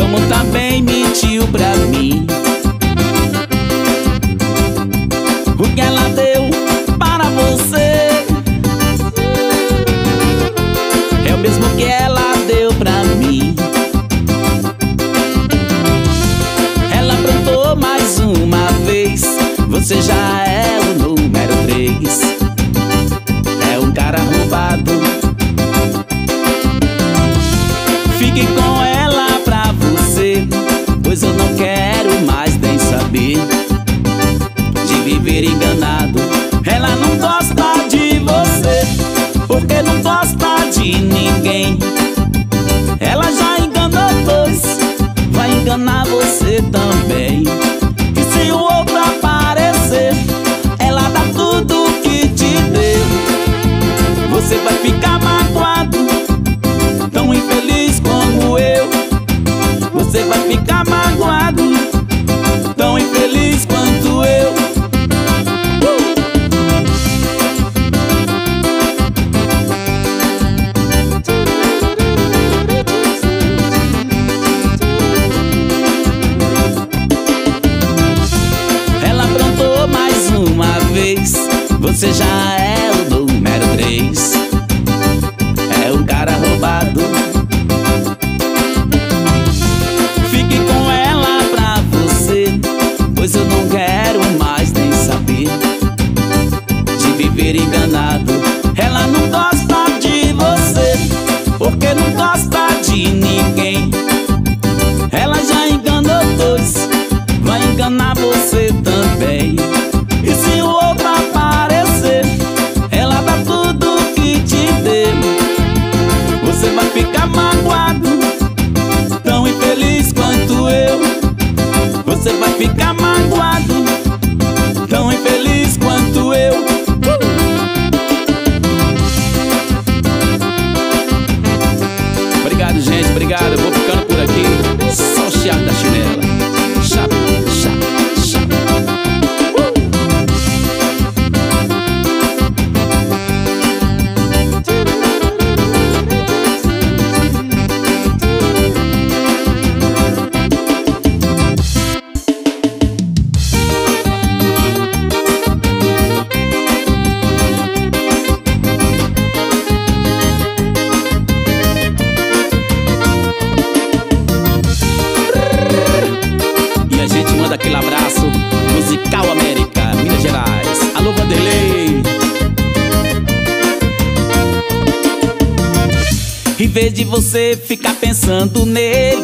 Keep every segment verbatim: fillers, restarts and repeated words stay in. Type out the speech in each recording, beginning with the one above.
como também mentiu pra mim. O que ela deu para você é o mesmo que ela deu pra mim. Ela aprontou mais uma vez. Você já é o número três. É um cara roubado. Fique com ela pra você, pois eu não quero mais nem saber de viver enganado. Ela não gosta de você, porque não gosta de ninguém. Ela já enganou dois, vai enganar você também. E se o outro aparecer, ela dá tudo que te deu. Você vai ficar magoado, tão infeliz como eu. Você vai ficar magoado, tão infeliz quanto eu. uh! Ela aprontou mais uma vez. Você já é o número três. É um cara roubado. Fique com ela pra você, pois eu não quero mais nem saber de viver enganado. Ela não gosta de você, porque não gosta de ninguém. Ela já enganou dois, vai enganar você também. E se o outro aparecer, ela dá tudo que te deu. Você vai ficar magoado, tão infeliz quanto eu. Você vai ficar magoado, tão infeliz quanto eu. uh! Obrigado, gente, obrigado. Eu vou ficando por aqui. Só o chiado da chinela. Chapa, chapa, chapa. Aquele abraço musical América, Minas Gerais. Alô, Vanderlei. Em vez de você ficar pensando nele,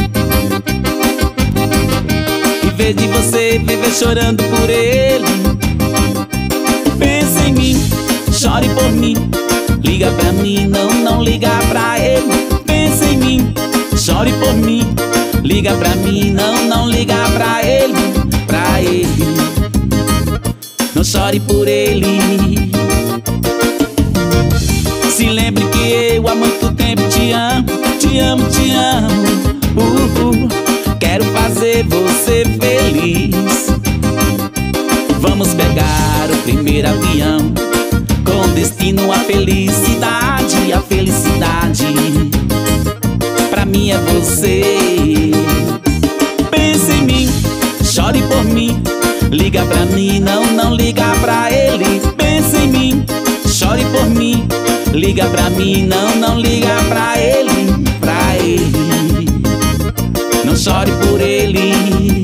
em vez de você viver chorando por ele, pensa em mim, chore por mim. Liga pra mim, não, não liga pra ele. Pensa em mim, chore por mim. Liga pra mim, não, não liga pra ele, pra ele. Não chore por ele. Se lembre que eu há muito tempo te amo, te amo, te amo. uh, uh, Quero fazer você feliz. Vamos pegar o primeiro avião, com destino à felicidade, a felicidade. Pra mim é você. Pensa em mim, chore por mim. Liga pra mim, não, não liga pra ele. Pensa em mim, chore por mim. Liga pra mim, não, não liga pra ele, pra ele. Não chore por ele.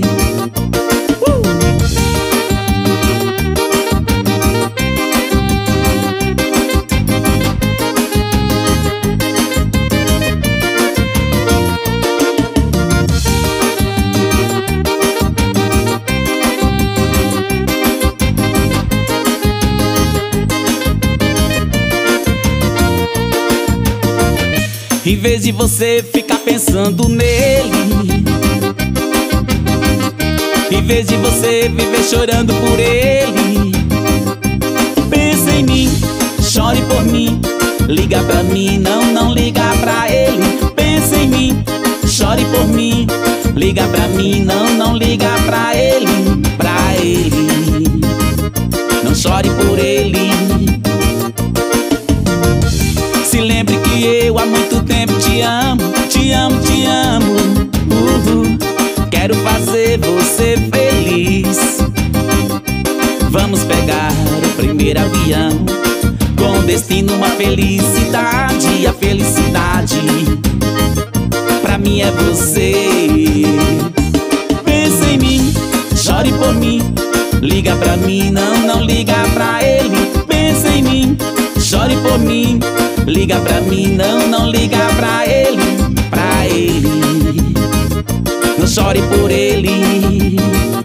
Em vez de você ficar pensando nele, em vez de você viver chorando por ele, pensa em mim, chore por mim. Liga pra mim, não, não liga pra ele. Pensa em mim, chore por mim. Liga pra mim, não, não liga pra ele, pra ele. Não chore por ele. Se lembre que eu há muito tempo te amo, te amo, te amo. uh. quero fazer você feliz. Vamos pegar o primeiro avião, com destino uma felicidade. A felicidade pra mim é você. Pensa em mim, chore por mim, liga pra mim, não, não liga pra ele. Pensa em mim, chore por mim, liga pra mim, não, não liga pra ele. Pra ele, não chore por ele.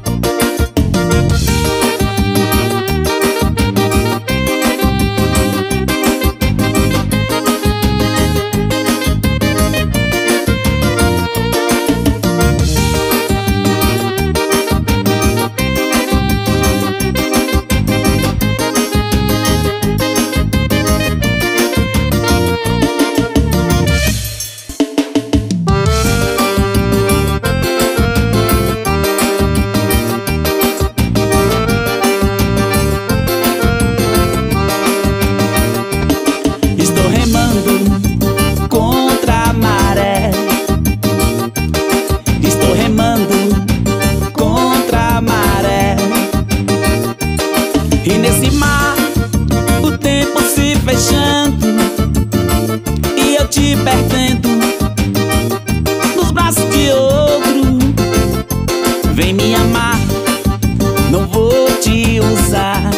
E nesse mar, o tempo se fechando, e eu te perdendo nos braços de outro. Vem me amar, não vou te usar.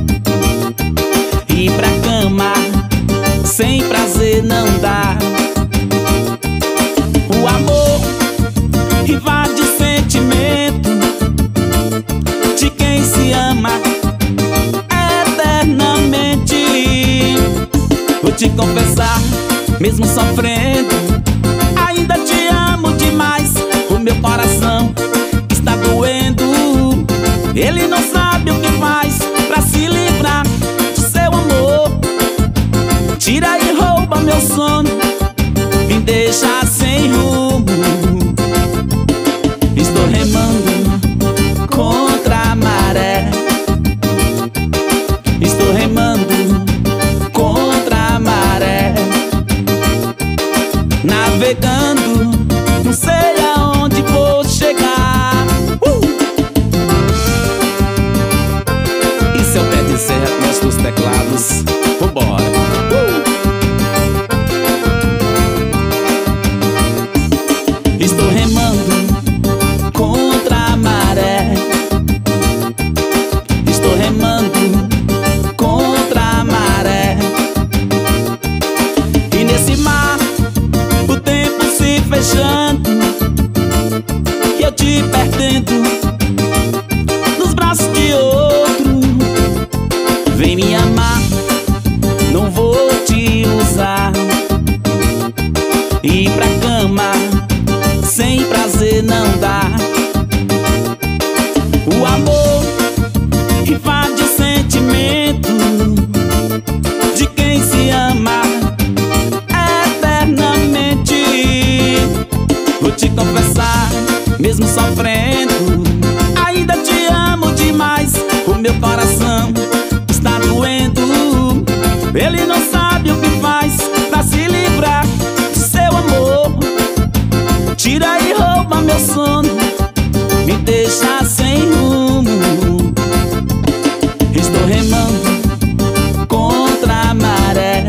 Ir pra cama sem prazer não dá. O amor invade o sentimento de quem se ama eternamente. Vou te confessar, mesmo sofrendo, ainda te amo demais. O meu coração está doendo, ele não sabe o que faz pra se livrar do seu amor. Tira e rouba meu sono, me deixa sem rumo. Estou remando contra a maré, estou remando contra a maré, navegando, não sei aonde vou chegar. uh! E seu pé de serra mostra os teclados. Vambora! uh! Estou remando contra a maré, estou remando contra a maré. E nesse mar, o tempo se fechando, e eu te perdendo nos braços de outro. Vem me amar, não vou te usar. Ir pra cama sem prazer não dá. O amor invade o sentimento de quem se ama eternamente. Vou te confessar, mesmo sofrendo, ainda te amo demais. O meu coração está doendo, ele não sabe o que faz pra se livrar do seu amor. Tira e rouba meu sono, me deixa sem rumo. Estou remando contra a maré,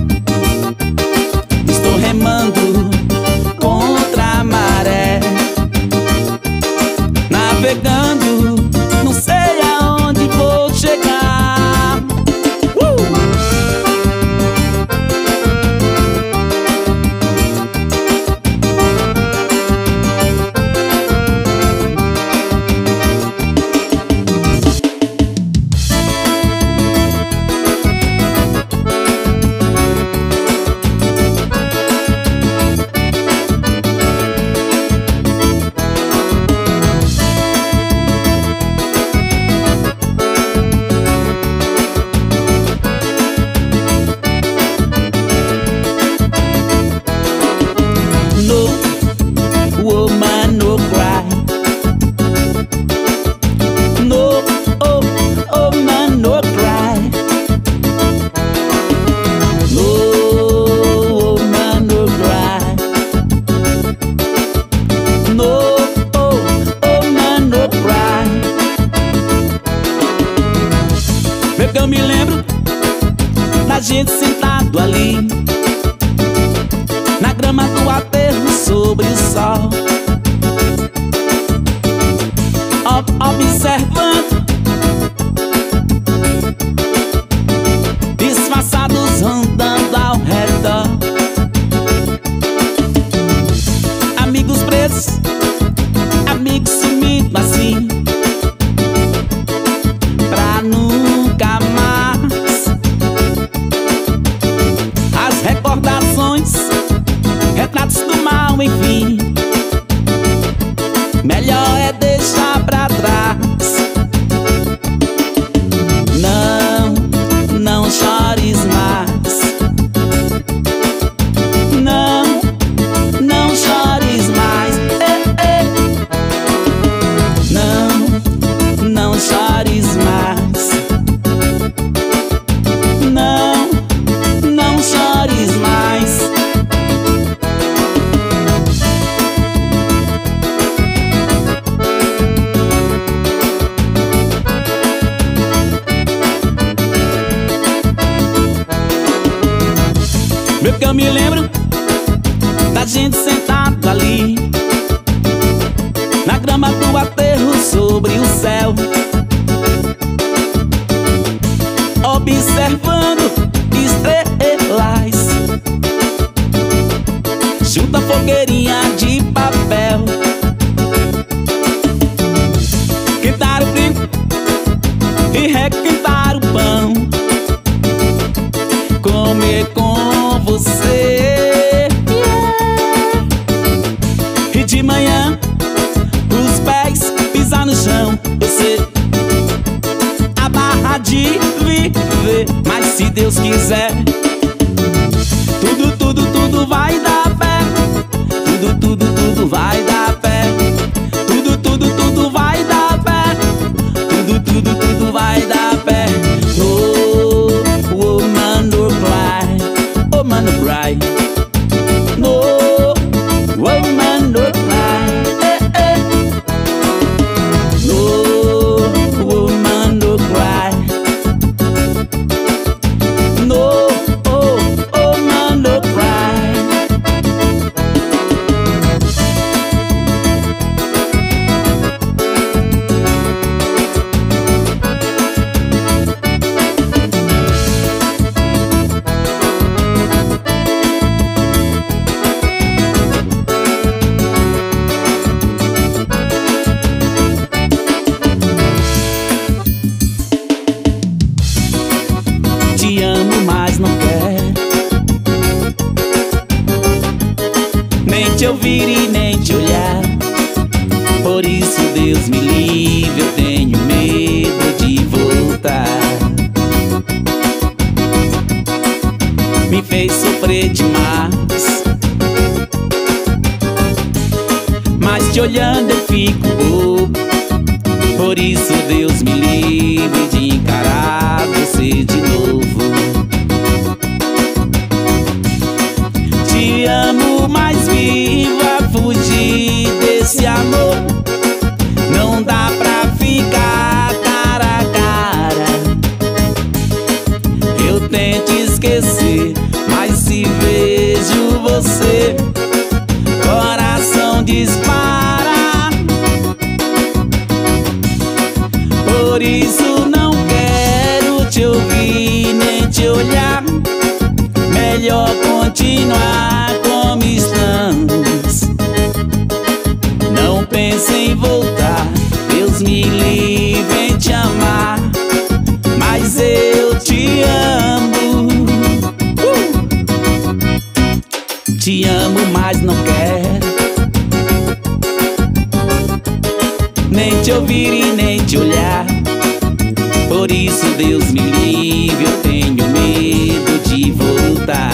estou remando contra a maré, navegando, não sei aonde vou chegar. uh! eu me lembro da gente sentado ali na grama do aterro sobre o céu, observando estrelas junto à fogueirinha de papel. Quentar o brinco e requentar o pão, comer com você, yeah. E de manhã os pés pisar no chão, você a barra de viver. Mas se Deus quiser, tudo, tudo, tudo vai dar pé. Tudo, tudo, tudo vai dar pé. Tudo, tudo, tudo vai dar pé. Tudo, tudo, tudo vai dar pé. Oh, woman, don't cry. Oh, man, don't cry. No, woman, don't cry. Eh, eh. No, woman, don't cry. No, oh, oh, man, don't cry. Te amo, mas não quero nem te ouvir e nem te olhar. Por isso, Deus me livre, eu tenho medo de voltar. Me fez sofrer demais, mas te olhando eu fico bobo. Por isso, Deus me livre de encarar você de novo. Te amo, mas viva fugir desse amor. Não dá pra ficar cara a cara. Eu tento esquecer, mas se vejo você, coração dispara. Por isso não quero te ouvir nem te olhar. Melhor continuar como estamos. Não pense em voltar, Deus me livre em te amar, mas eu te amo. uh! Te amo, mas não quero nem te ouvir e nem te olhar. Por isso, Deus me livre, eu tenho medo de voltar.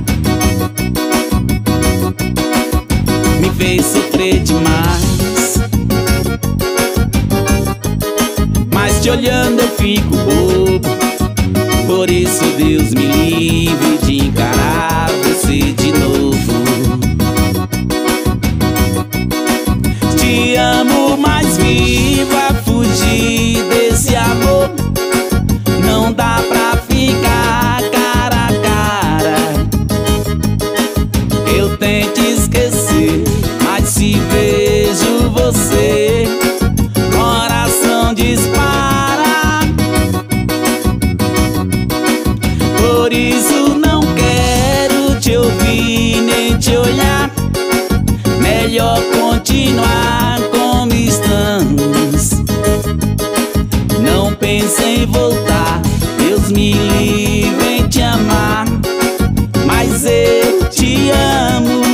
Me fez sofrer demais, mas te olhando eu fico bobo. Por isso, Deus me livre de encarar você de novo. Te amo, mas viva fugir desse amor. Não dá pra ficar cara a cara. Eu tento esquecer, mas se vejo você, coração dispara. Por isso não quero te ouvir nem te olhar. Melhor continuar como estamos. Não pense em voltar, Deus me livre em te amar, mas eu te amo.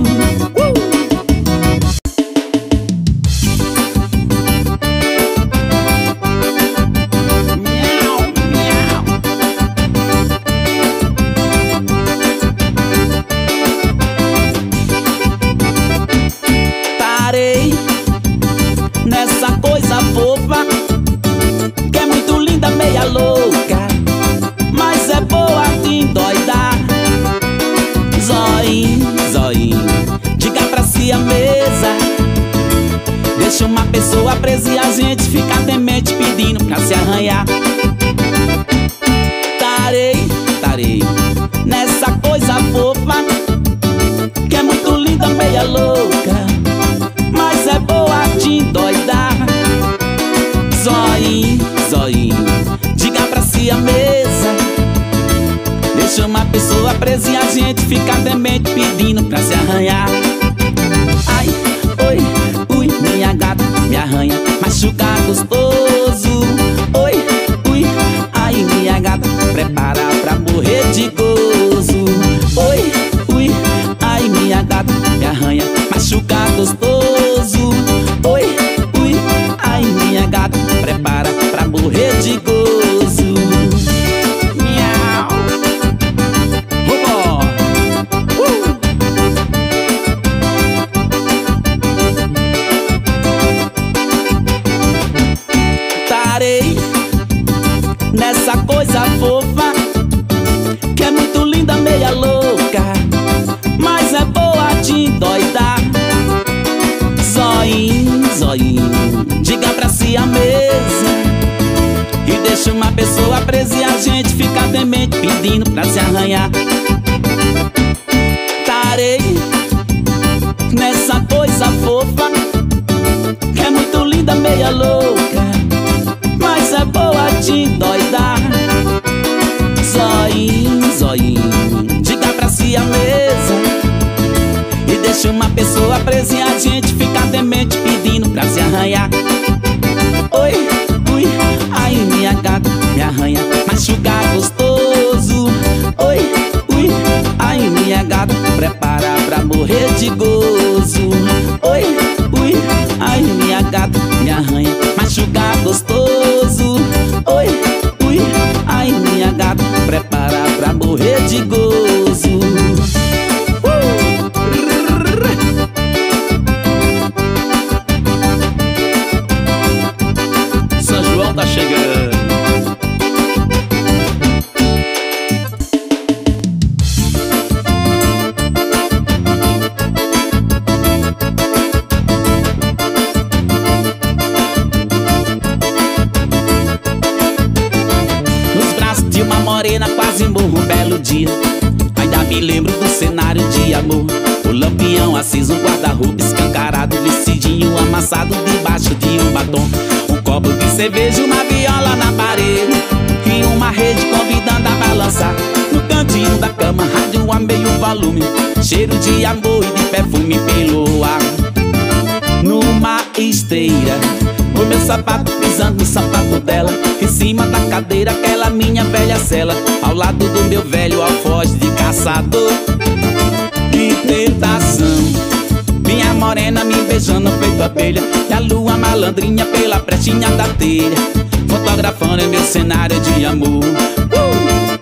Parei nessa coisa fofa, que é muito linda, meia louca, mas é boa de endoidar. Zoinho, zoinho, diga pra si a mesa, deixa uma pessoa presa e a gente fica demente pedindo pra se arranhar. Tarei, tarei nessa coisa fofa, pedindo pra se arranhar. Ai, oi, ui, minha gata me arranha, machuca gostoso. Oi, ui, ai, minha gata, prepara pra morrer de gozo. Oi, ui, ai, minha gata me arranha, machuca gostoso. Oi, ui, ai, minha gata, prepara pra morrer de gozo. Miau. Robô. Uh. Tarei nessa coisa fofa, que é muito linda, meia louca, mas é boa de endoidar. Zoinho, zoinho, diga pra si a mesa e deixa uma pessoa presa e a gente fica demente pedindo pra se arranhar. Tarei nessa coisa fofa, que é muito linda, meia louca, mas é boa de endoidar. Zoinho, zoinho, diga pra si a mesa e deixa uma pessoa presa e a gente fica demente pedindo pra se arranhar. Oi, ui, ai, minha gata me arranha, machuca gostoso. Oi, ui, ai, minha gata, prepara pra morrer de gozo. Oi, ui, ai, minha gata me arranha, machuca gostoso. Oi, ui, ai, minha gata, prepara pra morrer de gozo. São João tá chegando. Nos braços de uma morena quase morro um belo dia. Ainda me lembro do cenário de amor. O lampião aceso, um guarda-roupa escancarado, vestidinho amassado debaixo de um batom. Um copo de cerveja, uma viola na parede e uma rede convidando a balançar. No cantinho da cama, rádio a meio volume, cheiro de amor e de perfume pelo ar. Numa esteira, o meu sapato pisando no sapato dela, em cima da cadeira aquela minha velha cela, ao lado do meu velho alfoz de caçador. Que tentação, minha morena me beijando feito abelha, e a lua malandrinha pela brechinha da telha, fotografando meu cenário de amor. uh!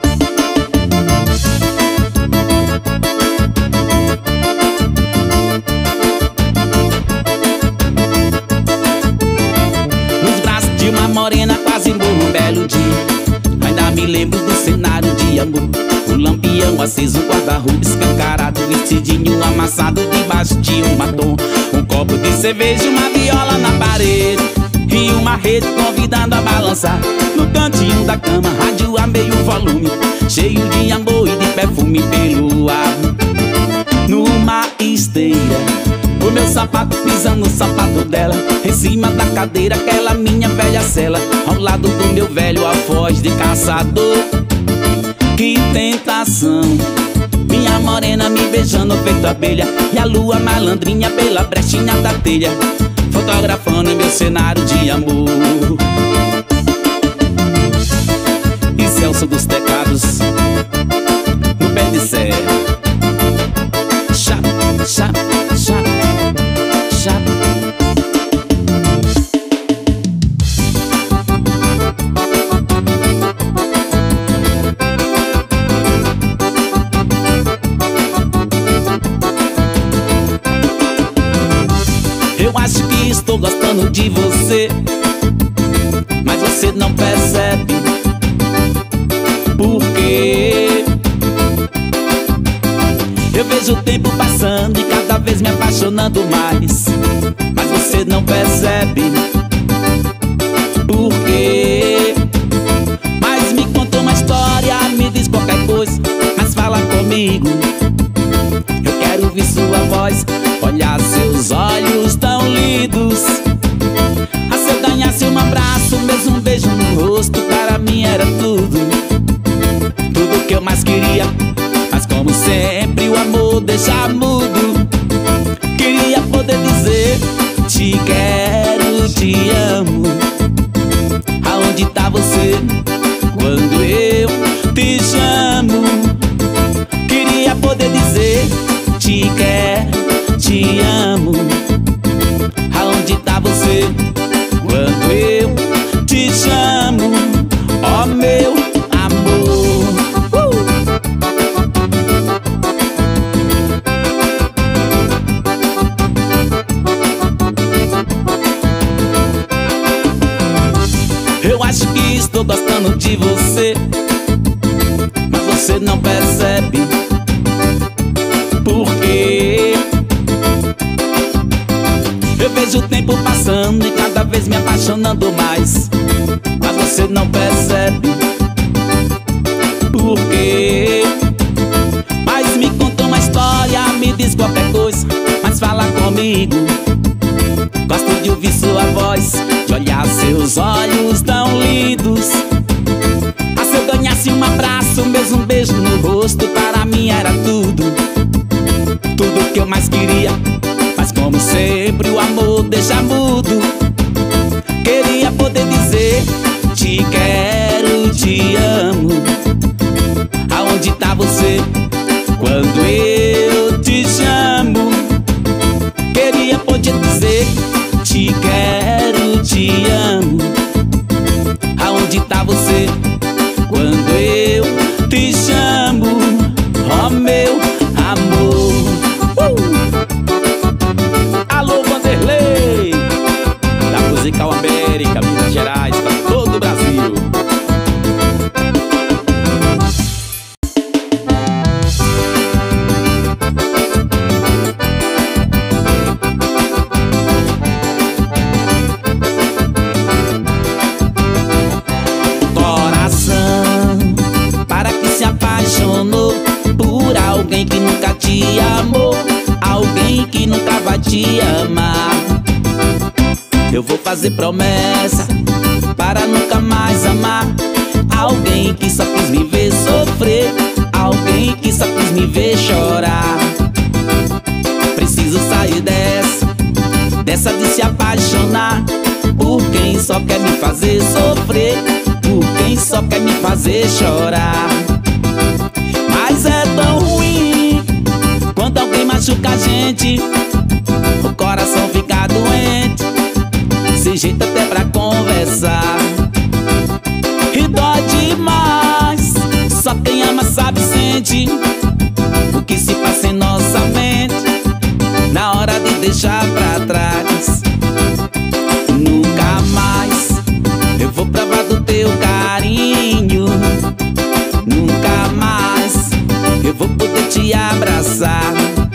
Nos braços de uma morena quase morro um belo dia. Ainda me lembro do cenário de amor. O lampião aceso, guarda-roupa escancarado, vestidinho amassado debaixo de um batom. Um copo de cerveja, uma viola na parede e uma rede convidando a balançar. No cantinho da cama, rádio a meio volume, cheio de amor e de perfume pelo ar. Numa esteira, o meu sapato pisando no sapato dela, em cima da cadeira aquela minha velha cela, ao lado do meu velho alfoz de caçador. Que tentação, minha morena me beijando feito abelha, e a lua malandrinha pela brechinha da telha, fotografando meu cenário de amor. E Celso dos Teclados no pé de serra. Chap, chap, chap, chap. Eu acho que estou gostando de você, mas você não percebe por quê. Eu vejo o tempo passando e cada vez me apaixonando mais, mas você não percebe por quê. Mas me conta uma história, me diz qualquer coisa, mas fala comigo. Eu quero ouvir sua voz, olhar seus olhos tão lindos. Ah, se eu ganhasse um abraço, mesmo um beijo no rosto, para mim era tudo, tudo que eu mais queria. Mas como sempre o amor deixa deixar mudo. Queria poder dizer te quero, te amo. Aonde tá você quando eu te chamo? Queria poder dizer te quero, te amo. Aonde tá você quando eu te chamo? Ó meu amor. uh! Eu acho que estou gostando de você, mas você não percebe. Por quê? Eu vejo o tempo passando e cada vez me apaixonando mais, mas você não percebe. Por quê? Mas me conta uma história, me diz qualquer coisa, mas fala comigo. Gosto de ouvir sua voz, de olhar seus olhos tão lindos. Ah, se eu ganhasse um abraço, mesmo um beijo no rosto, para mim era tudo, tudo que eu mais queria. Mas como sempre o amor deixa mudo. Queria poder dizer te quero, te amo. Aonde tá você quando eu te chamo? Queria poder dizer te quero, te amo. Aonde tá você quando eu te chamo? Ó meu amor. uh! Alô Vanderlei, da Musical América, Minas Gerais, pra todo o Brasil. Por alguém que nunca te amou, alguém que nunca vai te amar. Eu vou fazer promessa para nunca mais amar alguém que só quis me ver sofrer, alguém que só quis me ver chorar. Preciso sair dessa, dessa de se apaixonar por quem só quer me fazer sofrer, por quem só quer me fazer chorar. Mas é tão ruim quando alguém machuca a gente, o coração fica doente, sem jeito até pra conversar. E dói demais, só quem ama sabe, sente o que se passa em nossa mente na hora de deixar pra trás. Nunca mais eu vou provar do teu carinho, nunca mais eu vou poder te abraçar.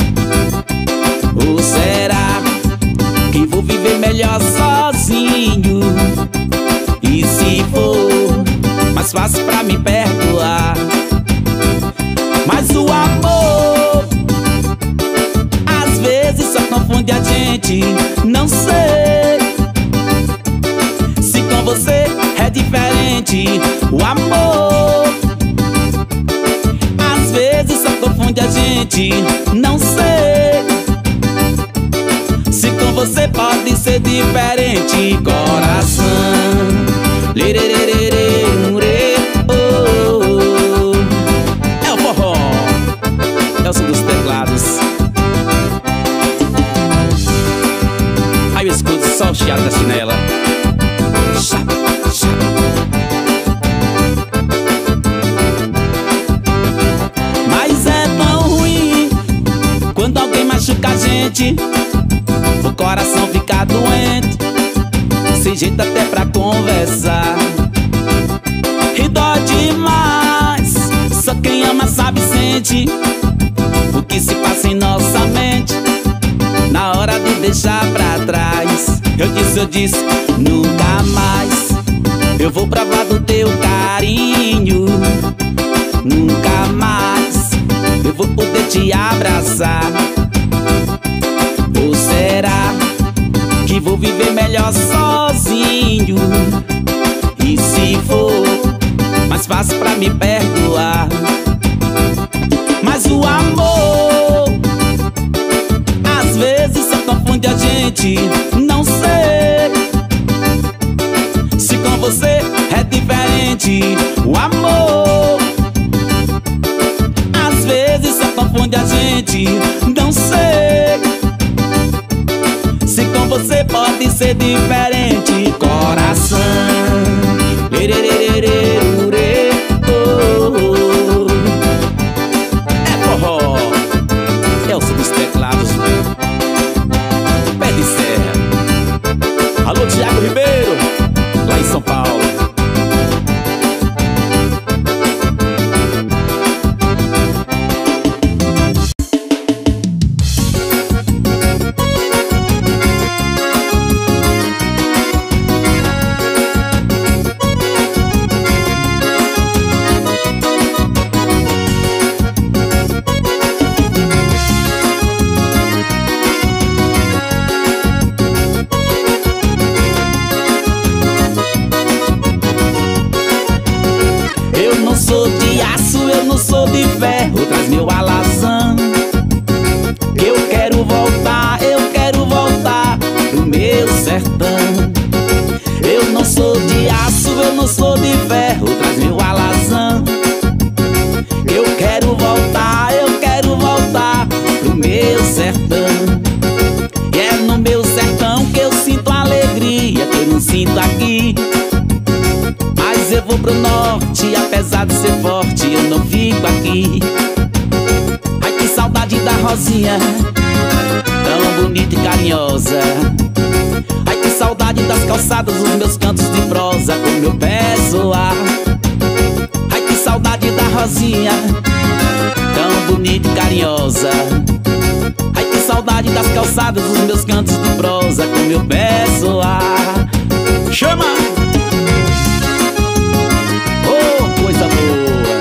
Ou será que vou viver melhor sozinho? E se for mais fácil pra me perdoar? Mas o amor às vezes só confunde a gente. Não sei se com você é diferente. O amor às vezes só confunde a gente. Não sei se com você pode ser diferente. Coração, lerererere, ure, oh, oh. É o forró, é o som dos teclados. Aí eu escuto só o chiado da chinela. Chá, chá. Mas é tão ruim quando alguém machuca a gente, o coração fica doente, sem jeito até pra conversar. E dói demais, só quem ama sabe, sente o que se passa em nossa mente na hora de deixar pra trás. Eu disse, eu disse, nunca mais eu vou provar do teu carinho, nunca mais eu vou poder te abraçar. Ou será que vou viver melhor sozinho? E se for mais fácil pra me perdoar? Mas o amor diferente, não sei se com você é diferente o amor. Às vezes só confunde a gente, não sei se com você pode ser diferente. Coração, lerererererê, oh, oh. É forró, é o som dos teclados, pé de serra. Alô, Thiago Ribeiro, lá em São Paulo. Traz meu alazão. Eu quero voltar, eu quero voltar pro meu sertão. Eu não sou de aço, eu não sou de ferro. Traz meu alazão. Eu quero voltar, eu quero voltar pro meu sertão. E é no meu sertão que eu sinto alegria que eu não sinto aqui. Mas eu vou pro norte, apesar de ser forte, eu não fico aqui. Ai, que saudade da Rosinha, tão bonita e carinhosa. Ai, que saudade das calçadas, dos meus cantos de prosa com meu pé zoar. Ai, que saudade da Rosinha, tão bonita e carinhosa. Ai, que saudade das calçadas, dos meus cantos de prosa com meu pé zoar. Chama! Coisa boa,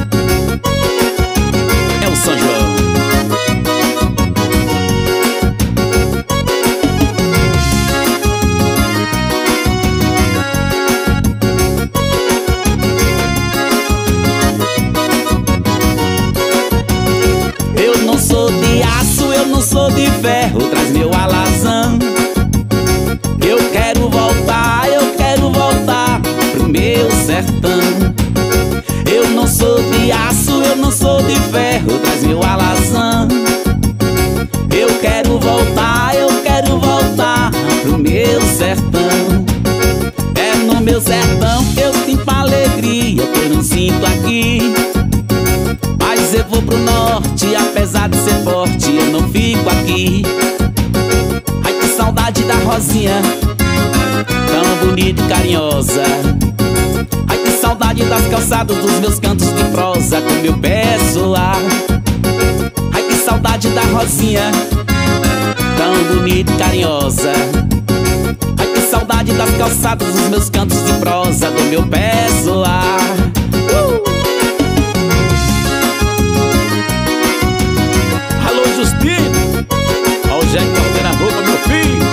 é o São João. Eu não sou de aço, eu não sou de ferro. Traz meu alazão. Eu quero voltar, eu quero voltar pro meu sertão. Eu não sou de aço, eu não sou de ferro. Traz meu alazão. Eu quero voltar, eu quero voltar pro meu sertão. É no meu sertão que eu sinto alegria que eu não sinto aqui. Mas eu vou pro norte, apesar de ser forte, eu não fico aqui. Ai, que saudade da Rosinha, tão bonita e carinhosa. Ai, que saudade das calçadas, dos meus cantos de prosa com meu pé zoar. Ai, que saudade da Rosinha, tão bonita e carinhosa. Ai, que saudade das calçadas, dos meus cantos de prosa com meu pé zoar. uh! Alô, Justino, ó o Jack cortando a roupa, meu filho.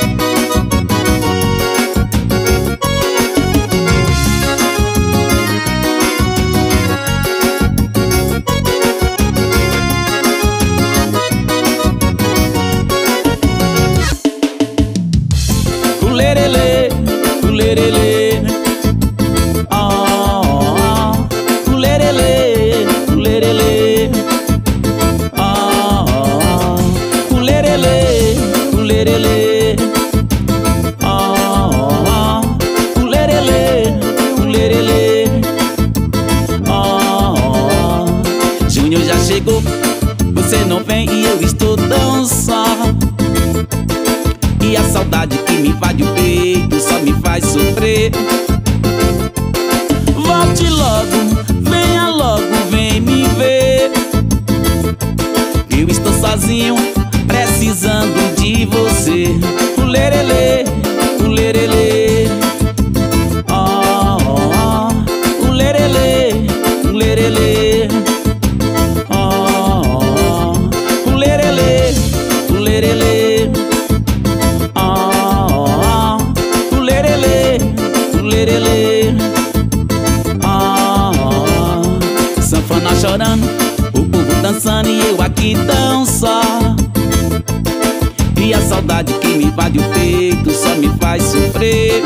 Ulerelê, ulerelê, oh, oh, ulerelê, ulerelê, oh, oh, ulerelê, ulerelê, oh, oh, ulerelê, ulerelê, oh, oh. Júnior já chegou, você não vem e eu estou tão só. E a saudade que me invade o peito só me faz sofrer. Volte logo, venha logo, vem me ver. Eu estou sozinho, precisando de você. Ulerelê, ulerelê, oh, oh, oh. Ulerelê, ulerelê, oh, oh. Ulerelê, ulerelê, ulerelê, oh, oh. Sanfona chorando, o povo dançando e eu aqui tão só. E a saudade que me invade o peito, só me faz sofrer.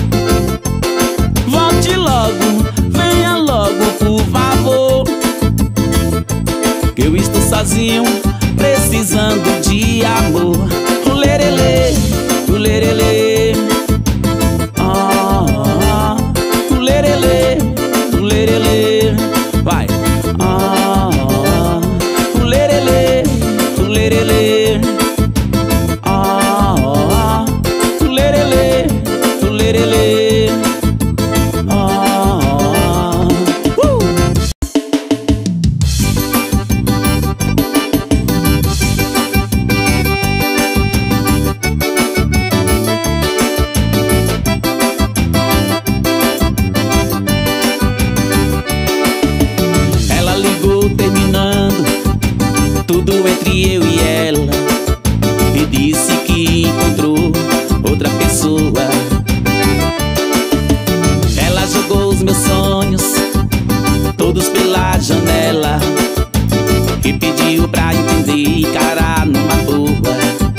Volte logo, venha logo, por favor, que eu estou sozinho, precisando de amor. Lerelê, lerelê, ah, ah, lerelê, lerelê, vai, ah, ah, lerelê, lerelê, ah, ah, lerelê, lerelê, ah, ah, uh! Ela ligou terminando tudo entre eu e ela e disse que encontrou outra pessoa. Ela jogou os meus sonhos todos pela janela e pediu pra entender e encarar numa boa.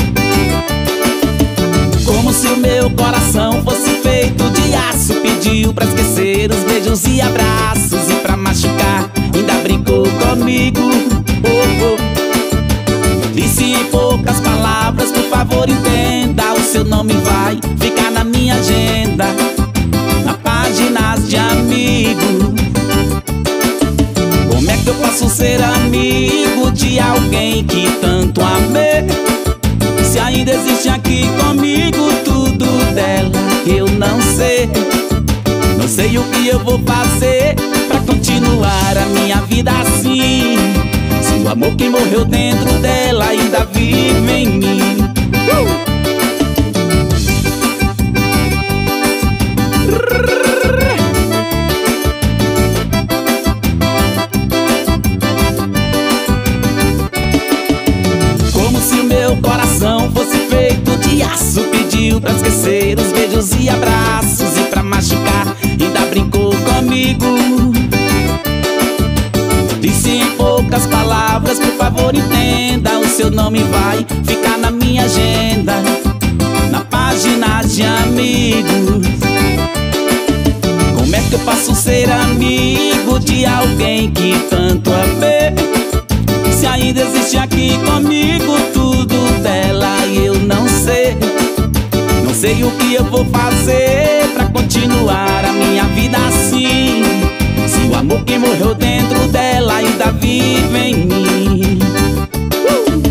Como se o meu coração fosse feito de aço, pediu pra esquecer os beijos e abraços, e pra machucar ainda brincou comigo. Oh, oh. Disse em poucas palavras, por favor entenda, o seu nome vai ficar na minha agenda, na páginas de amigo. Como é que eu posso ser amigo de alguém que tanto amei, se ainda existe aqui comigo tudo dela eu não sei? Não sei o que eu vou fazer pra continuar a minha vida assim, se o amor que morreu dentro dela ainda vive em mim. uh! Como se o meu coração fosse feito de aço, pediu pra esquecer os beijos e abraços, e pra machucar ainda brincou comigo. Disse em poucas palavras, por favor entenda, o seu nome vai ficar na minha agenda, na página de amigos. Como é que eu posso ser amigo de alguém que tanto amei, se ainda existe aqui comigo tudo dela eu não sei? Não sei o que eu vou fazer pra continuar a minha vida assim, se o amor que morreu dentro dela ainda vive em mim. uh!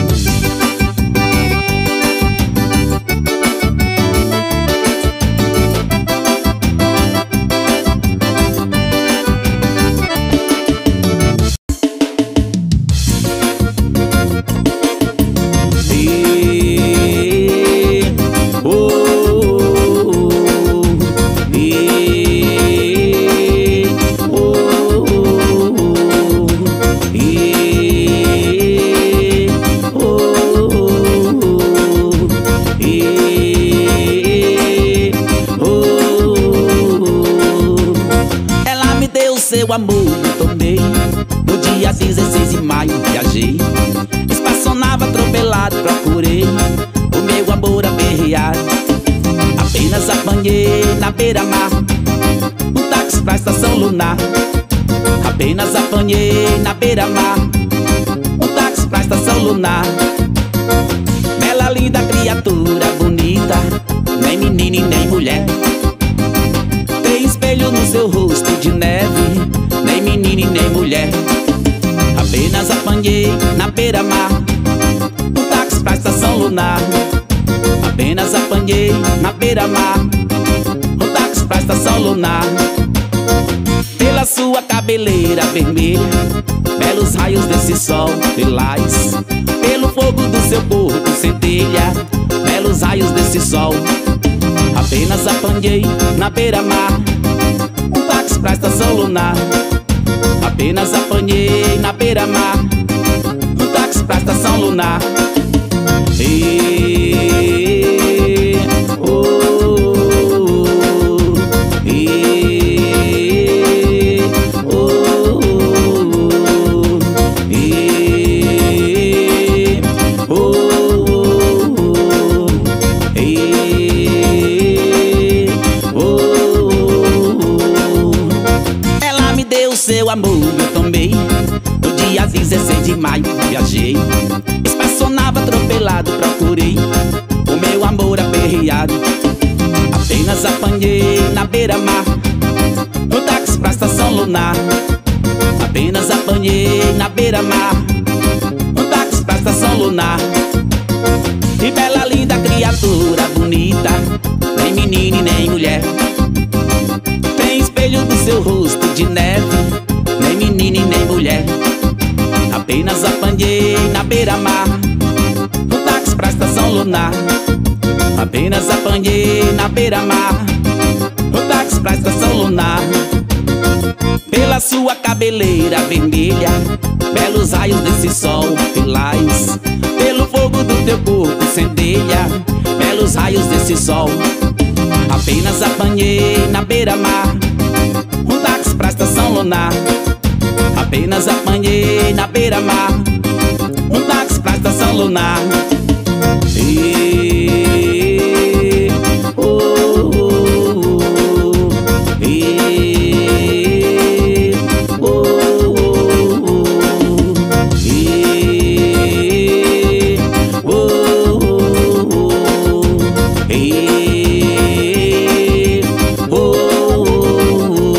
Seu amor eu tomei no dia dezesseis de maio, viajei, espaçonava atropelado, procurei o meu amor aperreado. Apenas apanhei na beira-mar um táxi pra estação lunar. Apenas apanhei na beira-mar um táxi pra estação lunar. Bela, linda criatura bonita, nem menina e nem mulher, tem espelho no seu rosto de neve, nem menina e nem mulher. Apenas apanhei na beira-mar um táxi pra estação lunar. Apenas apanhei na beira-mar um táxi pra estação lunar. Pela sua cabeleira vermelha, belos raios desse sol lilás, pelo fogo do seu corpo centelha, belos raios desse sol. Apenas apanhei na beira-mar um táxi pra estação lunar. Apenas apanhei na beira-mar um táxi pra estação lunar. E, oh, e, oh, e, oh, maio viajei, estacionava atropelado, procurei o meu amor aperreado. Apenas apanhei na beira-mar, no táxi pra estação lunar. Apenas apanhei na beira-mar, no táxi pra estação lunar. Que bela, linda criatura bonita, nem menina e nem mulher. Tem espelho do seu rosto de neve, nem menina e nem mulher. Apenas apanhei na beira-mar, no táxi pra estação lunar. Apenas apanhei na beira-mar, no táxi pra estação lunar. Pela sua cabeleira vermelha, belos raios desse sol lilás. Pelo fogo do teu corpo centelha, belos raios desse sol. Apenas apanhei na beira-mar, um táxi pra estação lunar. Apenas apanhei na beira-mar, um táxi pra estação lunar. E, oh, oh, oh, e, oh, oh, oh, e, oh, oh, oh, e, oh, oh, oh.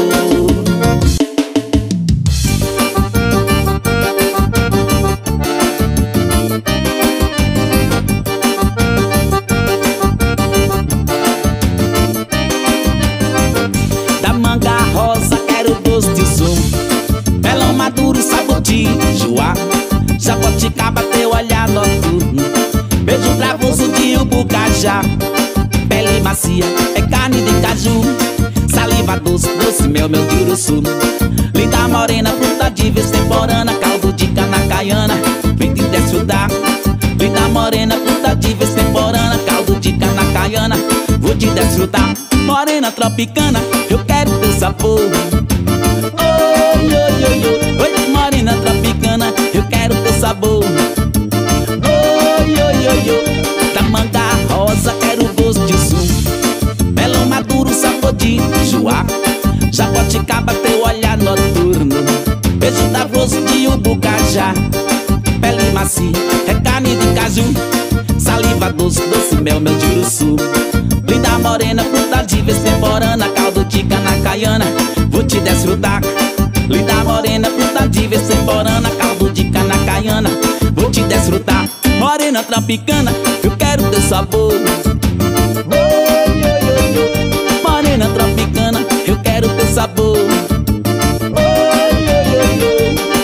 Da manga rosa quero doce de zoom, melão maduro, sabor de joá, jabuticaba, teu olhar noturno, beijo travoso de ubucajá. Pele macia, é carne de caju, saliva doce, doce mel, mel de uruçu. Linda morena, fruta de extemporânea, caldo de cana caiana, vem te desfrutar. Linda morena, fruta de extemporânea, caldo de cana caiana, vou te desfrutar. Morena tropicana, eu quero teu sabor. Oi, oi, oi, oi, oi, morena tropicana, eu quero teu sabor. Oi, oi, oi, oi, da manga rosa quero gosto de zoom, melão maduro, sabor de joá, jabuticaba, teu olhar noturno, beijo travoso de ubucajá. Pele macia, é carne de caju, saliva doce, doce mel, mel de uruçu. Linda morena, fruta de extemporânea, caldo de cana caiana, vou te desfrutar. Linda morena, fruta de extemporânea, caldo de cana caiana, vou te desfrutar. Morena tropicana, eu quero teu sabor. Oi, oi, oi, oi. Morena tropicana, eu quero teu sabor. Oi, oi, oi, oi.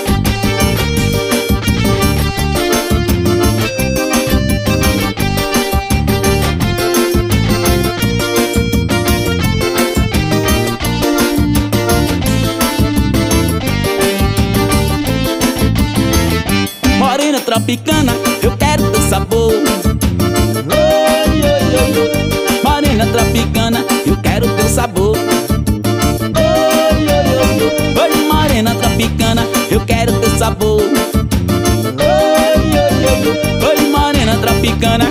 Morena tropicana, eu quero teu sabor. Oi, oi, oi, oi. Morena tropicana, eu quero teu sabor. Oi, oi, oi, oi. Oi, morena tropicana, eu quero teu sabor. Oi, oi, oi, oi. Oi, morena tropicana.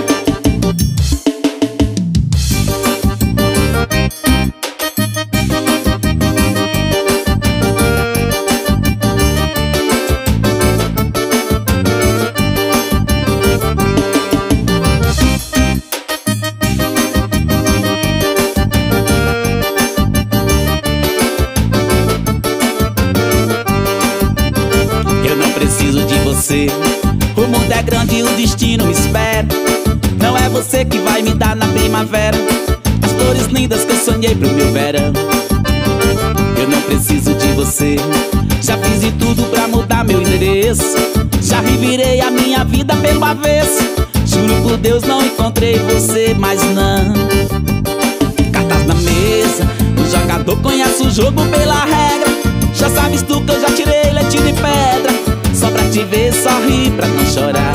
O mundo é grande e o destino me espera. Não é você que vai me dar na primavera as flores lindas que eu sonhei pro meu verão. Eu não preciso de você, já fiz de tudo pra mudar meu endereço. Já revirei a minha vida pelo avesso. Juro por Deus não encontrei você, mas não. Cartas na mesa, o jogador conhece o jogo pela regra. Já sabes tu que eu já tirei leite de pedra, só pra te ver sorrir, pra não chorar.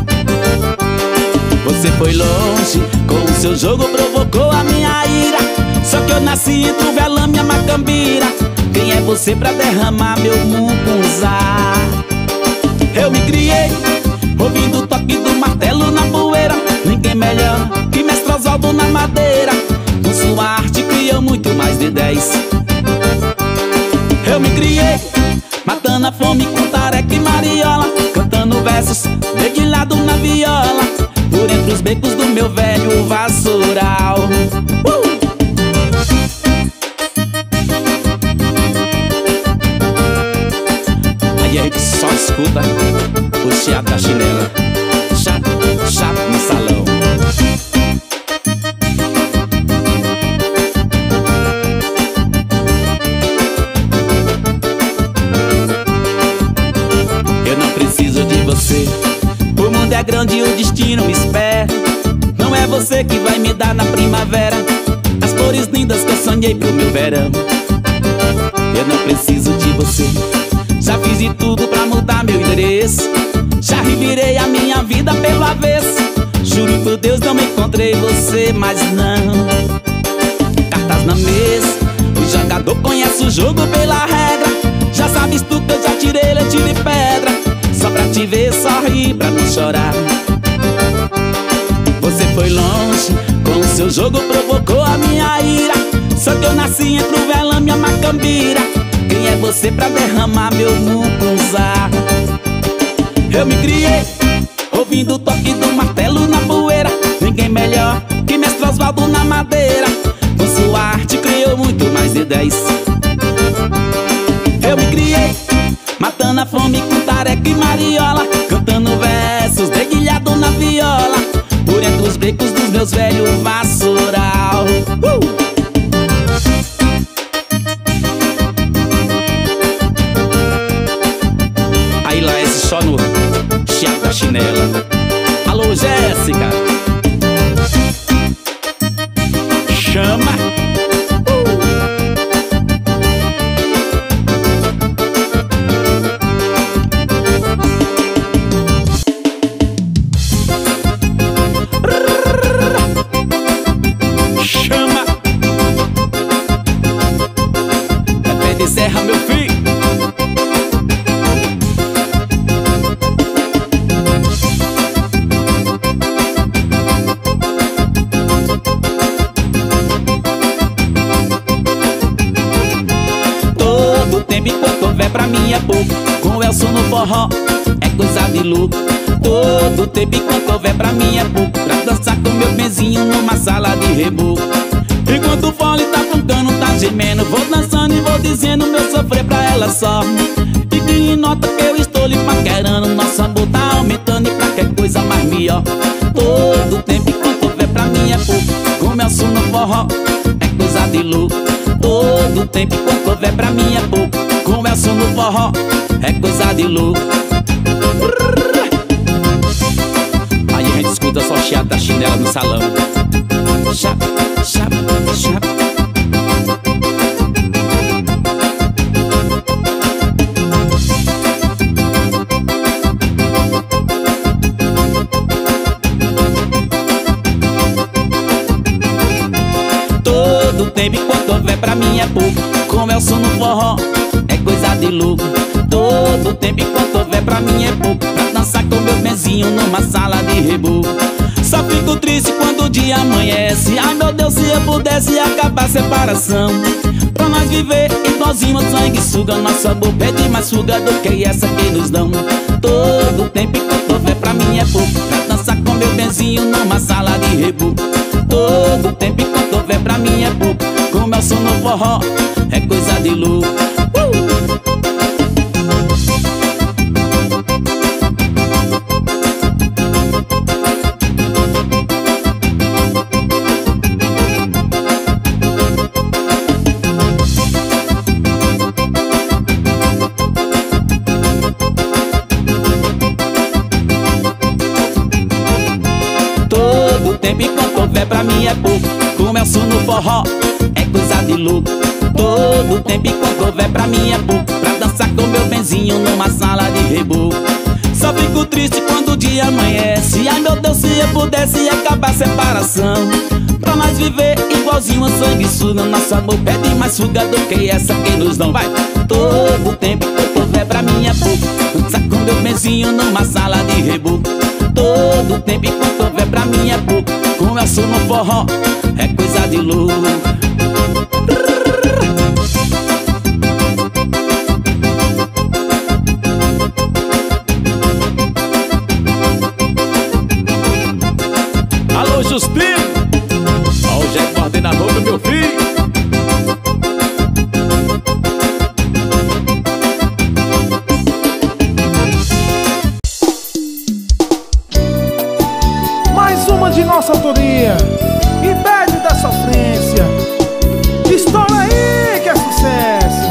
Você foi longe, com o seu jogo provocou a minha ira. Só que eu nasci entre o velame e a macambira. Quem é você pra derramar meu mucunzá? Eu me criei, ouvindo o toque do martelo na poeira. Ninguém melhor que mestre Oswaldo na madeira. Com sua arte criou muito mais de dez. Eu me criei, matando a fome com tareca e mariola, cantando na viola, por entre os becos do meu velho vassoural. uh! Aí a gente só escuta o chiado da chinela. Chato, chato no salão. Eu não preciso de você, o mundo é grande e o destino me espera. Não é você que vai me dar na primavera as cores lindas que eu sonhei pro meu verão. Eu não preciso de você, já fiz de tudo pra mudar meu endereço, já revirei a minha vida pelo avesso. Juro por Deus não encontrei você, mas não. Cartas na mesa, o jogador conhece o jogo pela regra. Já sabes tu que eu já tirei leite de pedra, só pra te ver sorrir, pra não chorar. Você foi longe, com o seu jogo provocou a minha ira. Só que eu nasci entre o velame e a macambira. Quem é você pra derramar meu mucunzá? Eu me criei ouvindo o toque do martelo na poeira. Ninguém melhor que mestre Osvaldo na madeira. Com sua arte criou muito mais de dez. Eu me criei matando a fome com tareca e mariola, cantando versos dedilhado na viola, por entre os becos dos meus velhos vassoural. uh! Aí lá esse só no chiado da chinela. Alô, Jéssica, chama. Chama. É pé de serra, meu filho. Todo tempo enquanto houver pra mim é pouco. Com o Elson no forró é coisa de louco. Todo tempo enquanto houver pra mim é pouco, pra dançar com meu benzinho numa sala de reboco. Enquanto o fole tá tocando, tá gemendo, vou dançando e vou dizendo meu sofrer pra ela só. E que nota que eu estou lhe paquerando, nosso amor tá aumentando e pra que coisa mais melhor. Todo tempo enquanto houver pra mim é pouco, com meu som no forró é coisa de louco. Todo tempo enquanto houver pra mim é pouco, com meu som no forró é coisa de louco. Aí a gente escuta só o chiado da chinela no salão. Chap, chap, chap. Todo tempo enquanto houver pra mim é pouco, com meu som no forró é coisa de louco. Todo tempo enquanto houver pra mim é pouco, pra dançar com meu benzinho numa sala de reboco. Só fico triste quando o dia amanhece. Ai meu Deus, se eu pudesse acabar a separação, pra nós viver igualzinho a sanguessuga. Nosso amor pede mais fuga do que essa que nos dão. Todo tempo enquanto houver pra mim é pouco, pra dançar com meu benzinho numa sala de reboco. Todo tempo enquanto houver pra mim é pouco, com meu som no forró é coisa de louco. uh! Todo tempo enquanto houver pra mim é pouco, com meu som no forró é coisa de louco. Todo tempo enquanto houver pra mim é pouco, pra dançar com meu benzinho numa sala de reboco. Só fico triste quando o dia amanhece. Ai meu Deus, se eu pudesse acabar a separação, pra nós viver igualzinho a sanguessuga. Nosso amor pede mais fuga do que essa que nos dão. Vai! Todo tempo enquanto houver pra mim é pouco, dançar com meu benzinho numa sala de reboco. Todo tempo enquanto houver pra mim é pouco, com meu som no forró é coisa de louco. Alô, Justino. Ó, o Jack coordenador do meu filho. Mais uma de nossa autoria, Ibédio da Sofrência. Estoura aí que é sucesso.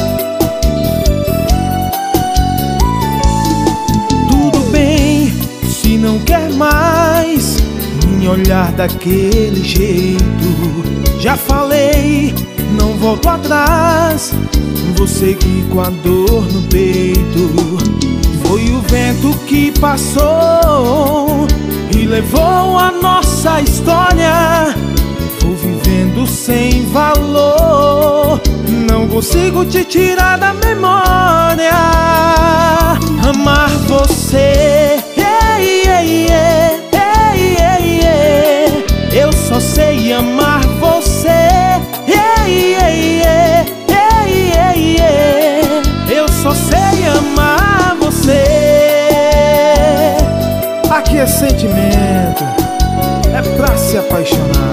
Tudo bem, se não quer mais me olhar daquele jeito. Já falei, não volto atrás. Vou seguir com a dor no peito. Foi o vento que passou e levou a nossa história. Vou vivendo sem valor, não consigo te tirar da memória. Amar você, ei, ei, ei, ei, ei, ei. Eu só sei amar você, ei, ei, ei, ei, ei, ei. Eu só sei amar você. Aqui é sentimento, é pra se apaixonar.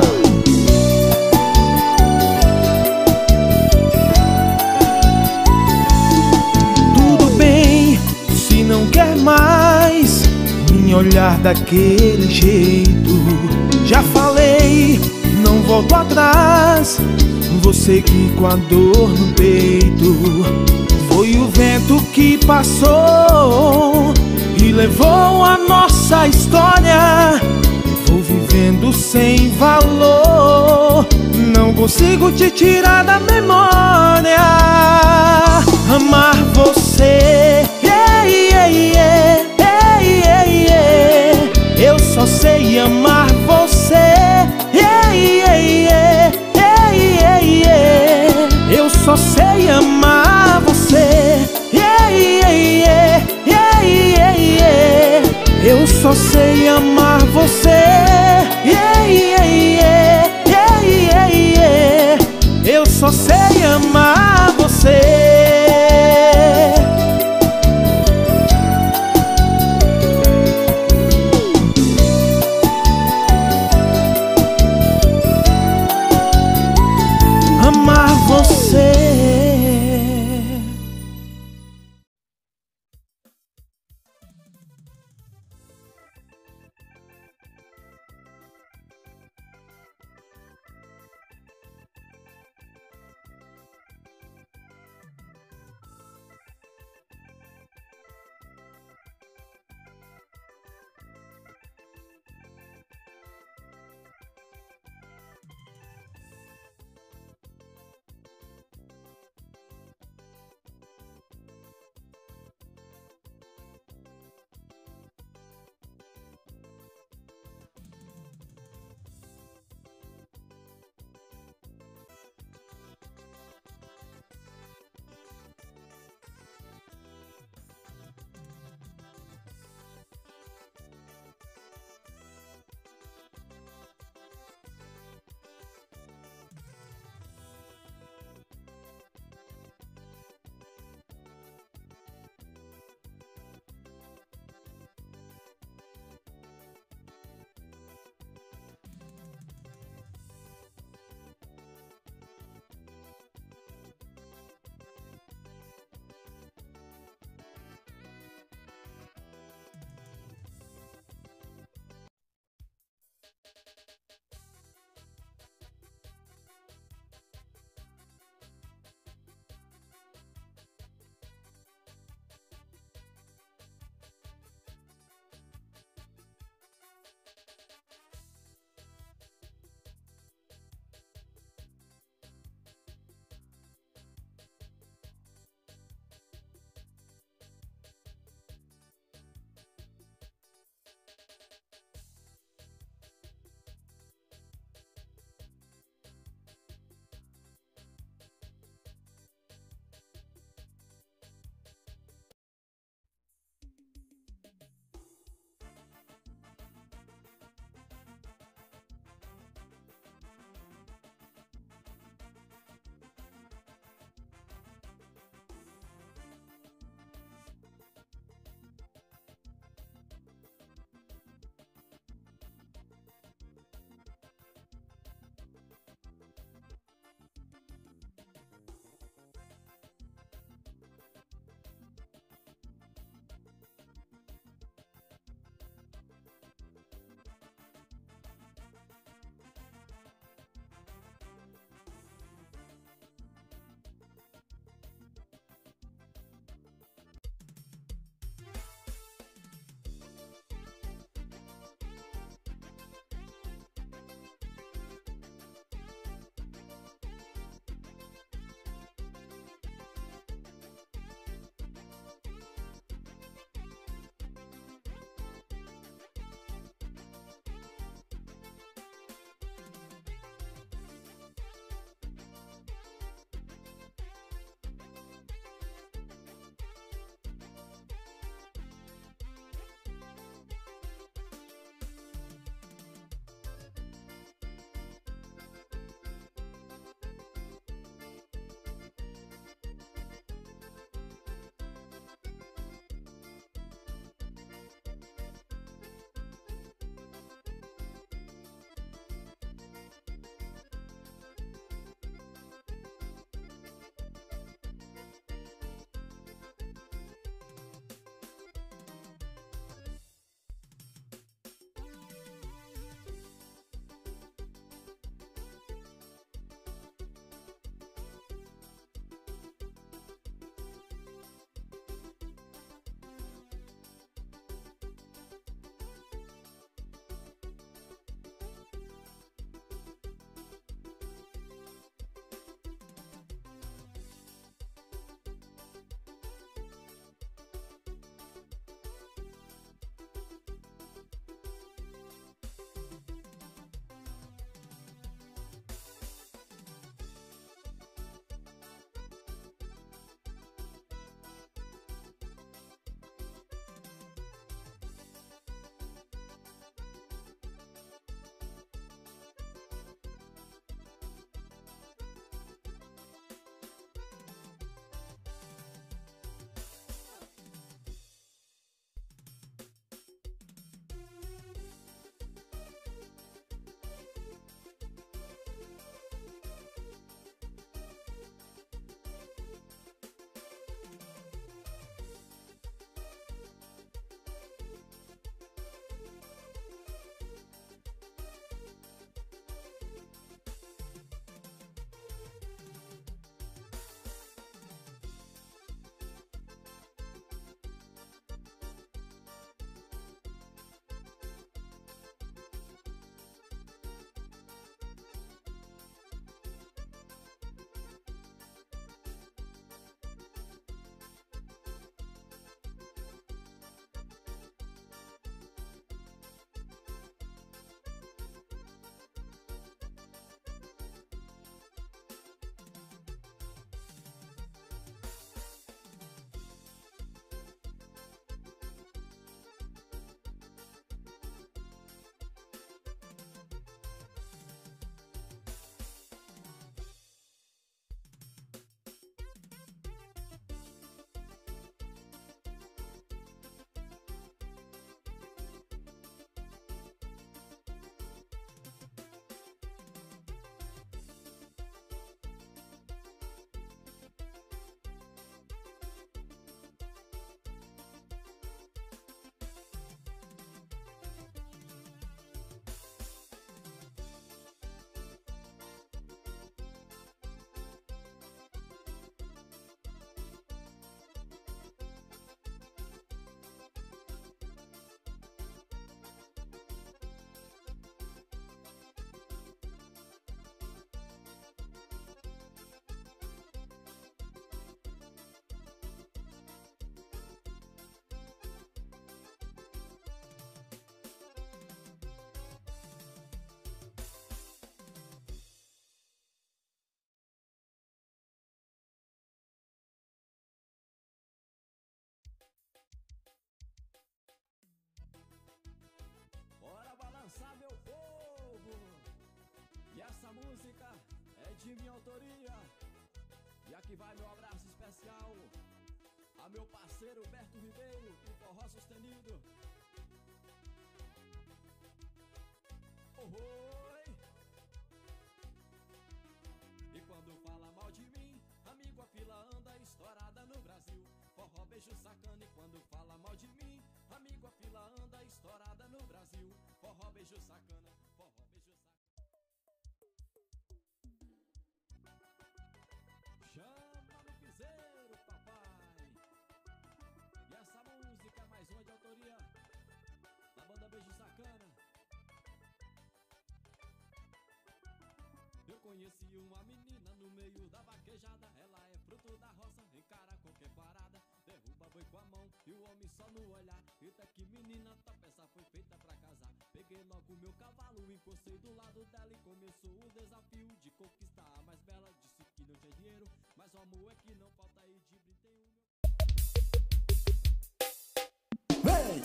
Tudo bem, se não quer mais me olhar daquele jeito. Já falei, não volto atrás. Vou seguir com a dor no peito. Foi o vento que passou e levou a nossa história. Vou vivendo sem valor, não consigo te tirar da memória. Amar você, ei, ei, ei, ei, ei, ei. Eu só sei amar você, ei, ei, ei, ei, ei, ei. Eu só sei amar você, ei, ei, ei, ei, ei, ei. Eu só sei amar você, ei, ei, ei, ei, ei, ei. Eu só sei amar você. Amar você. música é de minha autoria. E aqui vai meu abraço especial a meu parceiro Berto Ribeiro e Forró Sustenido. Oi! E quando fala mal de mim, amigo, a fila anda estourada no Brasil. Forró, beijo, sacana. E quando fala mal de mim, amigo, a fila anda estourada no Brasil. Forró, beijo, sacana. Forró, beijo, sacana. Chama no piseiro, papai. E essa música é mais uma de autoria da banda Beijo Sacana. Eu conheci uma menina no meio da vaquejada. Ela é fruto da roça, encara qualquer parada. Derruba boi com a mão e o homem só no olhar. Eita, que menina top, essa foi feita pra casar. Peguei logo meu cavalo, encostei do lado dela e começou o desafio de conquistar a mais bela. Disse que não tinha dinheiro, mas o amor é que não falta. Aí de brinde tem o meu... Vem!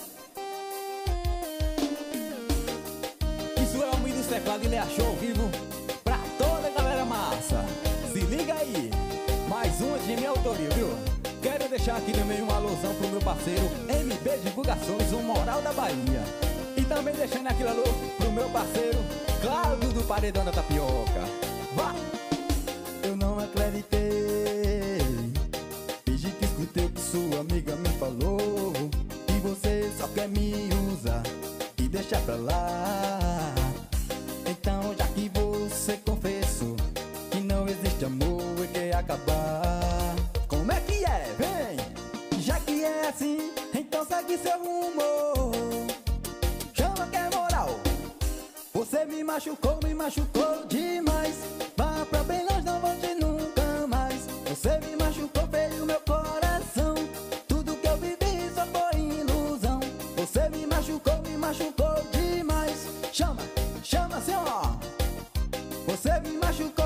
Isso é o homem dos teclados, ele achou ao vivo pra toda a galera massa. Se liga aí, mais uma de minha autoria, viu? Quero deixar aqui também uma alusão pro meu parceiro M B Divulgações, o Moral da Bahia. E também deixando aquele alô pro meu parceiro Cláudio do Paredão da Tapioca. Vá! Eu não acreditei, fingi que escutei o que sua amiga me falou. E você só quer me usar e deixar pra lá. Então já que você confessou que não existe amor e quer acabar, como é que é? Vem! Já que é assim, então segue seu rumo. Chama que é moral. Você me machucou, me machucou demais. Vá pra bem longe, não volte nunca mais. Você me machucou, feriu meu coração. Tudo que eu vivi só foi ilusão. Você me machucou, me machucou demais. Chama, chama assim, ó. Você me machucou.